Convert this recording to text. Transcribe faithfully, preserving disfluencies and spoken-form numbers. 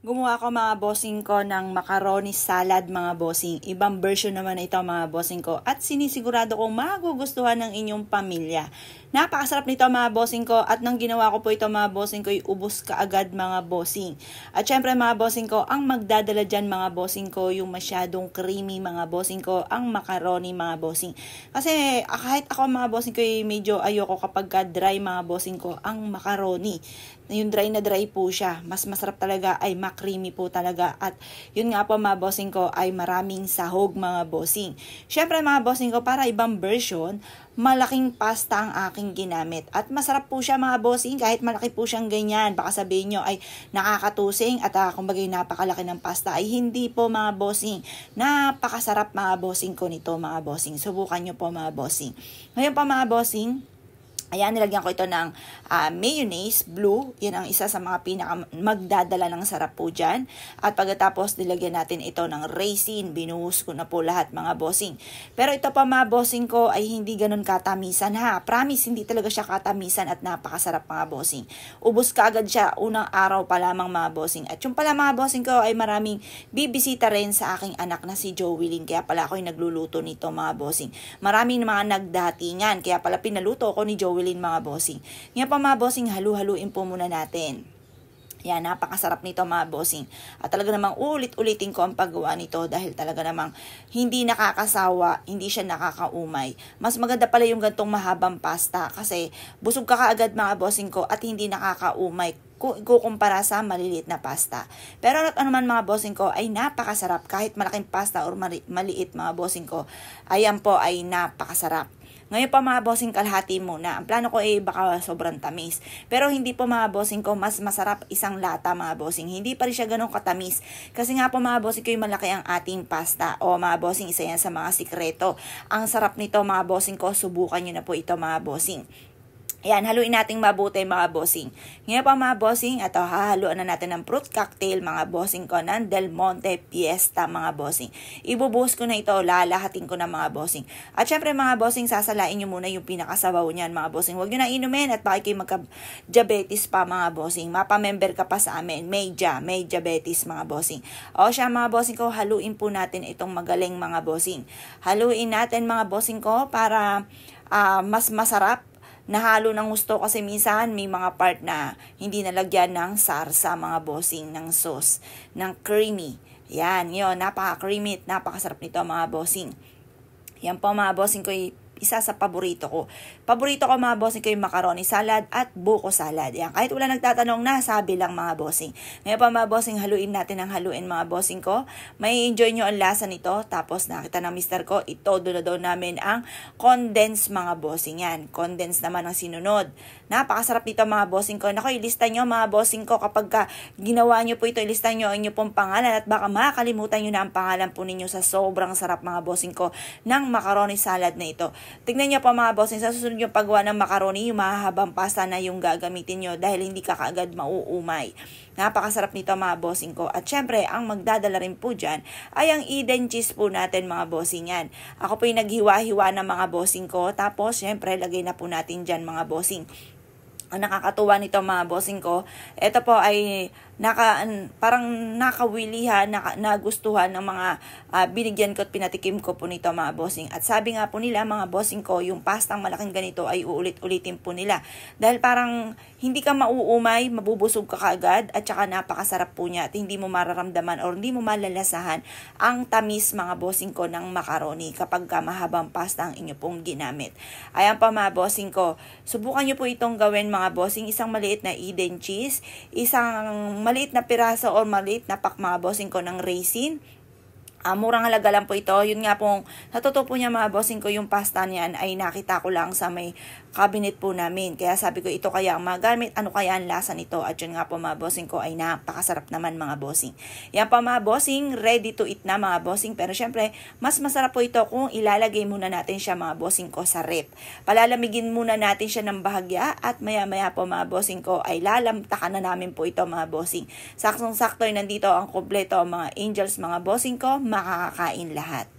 Gumawa ko mga bossing ko ng macaroni salad mga bossing. Ibang version naman ito mga bossing ko. At sinisigurado kong magugustuhan ng inyong pamilya. Napakasarap nito mga bossing ko. At nang ginawa ko po ito mga bossing ko, ubos ka agad mga bossing. At syempre mga bossing ko, ang magdadala dyan mga bossing ko, yung masyadong creamy mga bossing ko, ang macaroni mga bossing. Kasi kahit ako mga bossing ko, medyo ayoko kapag dry mga bossing ko, ang macaroni. Yung dry na dry po siya. Mas masarap talaga ay creamy po talaga. At yun nga po mga bossing ko ay maraming sahog mga bossing. Syempre mga bossing ko, para ibang version, malaking pasta ang aking ginamit. At masarap po siya mga bossing kahit malaki po siyang ganyan. Baka sabihin nyo ay nakakatusing at uh, kumbaga napakalaki ng pasta. Ay hindi po mga bossing. Napakasarap mga bossing ko nito mga bossing. Subukan nyo po mga bossing. Ngayon pa mga bossing, ayan, nilagyan ko ito ng uh, mayonnaise, blue. Yan ang isa sa mga pinaka magdadala ng sarap po dyan. At pagkatapos, nilagyan natin ito ng raisin. Binuhos ko na po lahat mga bossing. Pero ito pa mga bossing ko ay hindi ganun katamisan ha. Promise, hindi talaga siya katamisan at napakasarap mga bossing. Ubus ka agad siya unang araw pa lamang mga bossing. At yung pala mga bossing ko ay maraming bibisita rin sa aking anak na si Joelyn. Kaya pala ako'y nagluluto nito mga bossing. Maraming mga nagdatingan. Kaya pala pinaluto ko ni Joelyn mga bossing. Ngayon pa mga bossing, halu-haluin po muna natin. Yan, napakasarap nito mga bossing. At talaga namang ulit-ulitin ko ang paggawa nito dahil talaga namang hindi nakakasawa, hindi siya nakakaumay. Mas maganda pala yung gantong mahabang pasta kasi busog ka kaagad mga bossing ko at hindi nakakaumay kung ikukumpara sa maliliit na pasta. Pero ano man mga bossing ko ay napakasarap kahit malaking pasta or maliit mga bossing ko. Ayan po ay napakasarap. Ngayon pa mga bossing, kalahati muna. Ang plano ko ay baka sobrang tamis. Pero hindi po mga bossing ko, mas masarap isang lata mga bossing. Hindi pa rin siya ganun katamis. Kasi nga po mga bossing ko, yung malaki ang ating pasta. O mga bossing, isa yan sa mga sikreto. Ang sarap nito mga bossing ko, subukan nyo na po ito mga bossing. Ayan, haluin nating mabuti mga bossing. Ngayon pa mga bossing, ito hahaluan na natin ng fruit cocktail mga bossing ko ng Del Monte Fiesta mga bossing. Ibubuhos ko na ito, lalahatin ko na mga bossing. At syempre mga bossing, sasalain nyo muna yung pinakasabaw niyan mga bossing. Huwag nyo na inumin at baka kayo magka-diabetes pa mga bossing. Mapa-member ka pa sa amin. May ja, may diabetes mga bossing. O siya mga bossing ko, haluin po natin itong magaling mga bossing. Haluin natin mga bossing ko para uh, mas masarap. Nahalo ng gusto kasi minsan may mga part na hindi nalagyan ng sarsa mga bossing, ng sauce, ng creamy. Yan, yun, napaka-creamy at napakasarap nito mga bossing. Yan po mga bossing ko, isa sa paborito ko. Paborito ko mga bossing ko yung macaroni salad at buko salad. Yan, kahit wala nagtatanong na, sabi lang mga bossing. Ngayon pa mga bossing, haluin natin ang haluin mga bossing ko. May enjoy nyo ang lasa nito. Tapos nakita ng mister ko, ito doon daw namin ang condensed mga bossing. Yan, condensed naman ang sinunod. Napakasarap nito mga bossing ko. Naku, ilista nyo mga bossing ko kapag ka ginawa nyo po ito, ilista nyo ang inyo pong pangalan at baka makakalimutan nyo na ang pangalan po ninyo sa sobrang sarap mga bossing ko ng macaroni salad na ito. Tignan nyo po mga bossing, sa susunod yung paggawa ng macaroni, yung mahahabang pasta na yung gagamitin nyo dahil hindi ka kaagad mauumay. Napakasarap nito mga bossing ko. At syempre, ang magdadala rin po dyan ay ang Eden cheese po natin mga bossing yan. Ako po yung naghiwa-hiwa ng mga bossing ko. Tapos, syempre, lagay na po natin dyan mga bossing. Ang nakakatuwa nito mga bossing ko, ito po ay naka, parang nakawilihan, naka, nagustuhan ng mga uh, binigyan ko at pinatikim ko po nito mga bossing. At sabi nga po nila mga bossing ko, yung pastang malaking ganito ay uulit-ulitin po nila. Dahil parang hindi ka mauumay, mabubusog ka kaagad at saka napakasarap po niya at hindi mo mararamdaman or hindi mo malalasahan ang tamis mga bossing ko ng macaroni kapag ka mahabang pasta ang inyo pong ginamit. Ayan pa mga bossing ko, subukan nyo po itong gawin mga bossing, isang maliit na Eden cheese, isang maliit na piraso o maliit na pack mga bossing ko ng raisin. Uh, murang halaga lang po ito. Yun nga pong natuto po niya mga bossing ko, yung pasta niyan ay nakita ko lang sa may cabinet po namin. Kaya sabi ko ito kaya ang magamit, ano kaya ang lasa nito. At yun nga po mga bossing ko ay napakasarap naman mga bossing. Yan pa mga bossing, ready to eat na mga bossing. Pero syempre, mas masarap po ito kung ilalagay muna natin siya mga bossing ko sa rep. Palalamigin muna natin siya ng bahagya at maya maya po mga bossing ko ay lalamtakan na namin po ito mga bossing. Saksong sakto ay nandito ang kompleto mga angels mga bossing ko, makakakain lahat.